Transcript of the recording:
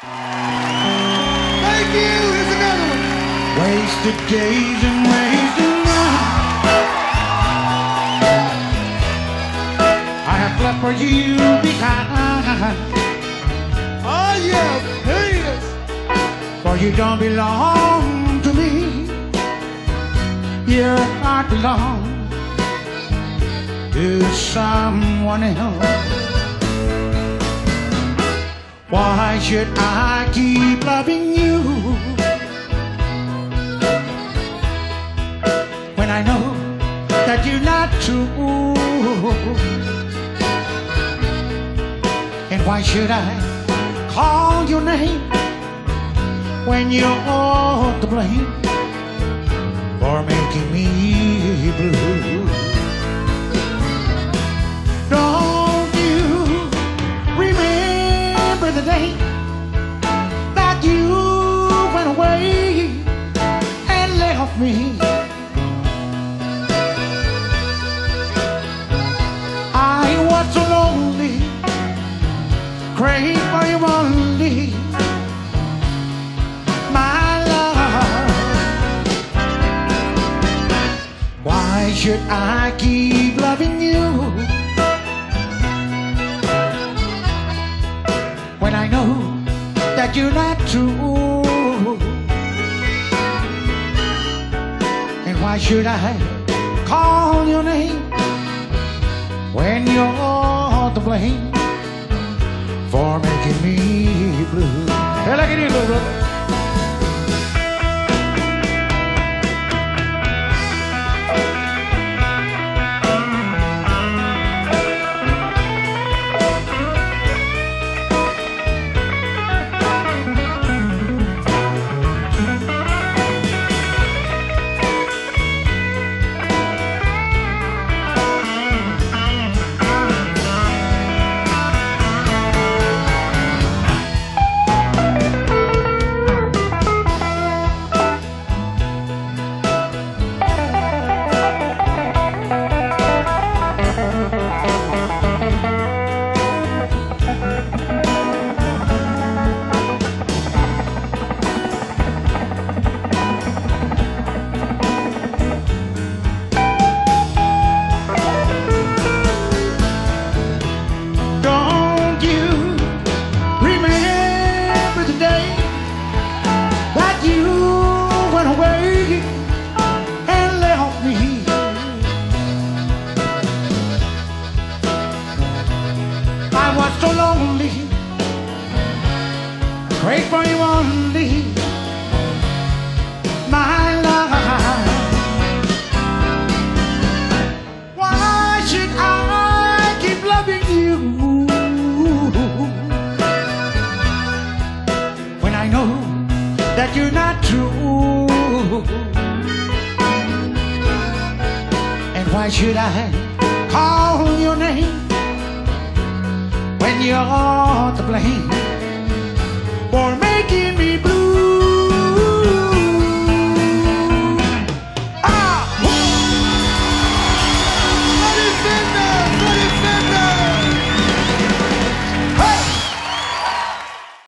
Thank you. Here's another one. Wasted days and wasted nights I have left for you behind. Oh yeah, haters. For you don't belong to me. Your heart belongs to someone else. Why should I keep loving you when I know that you're not true? And why should I call your name when you're to blame for making me blue? Don't you remember the day that you went away and left me? I was so lonely, craved for you only, my love. Why should I keep loving you when I know that you're not true? And why should I call your name when you're to blame for making me blue? Hey, look at you, little brother. I was so lonely, prayed for you only, my love. Why should I keep loving you when I know that you're not true? And why should I call your name when you're to blame for making me blue?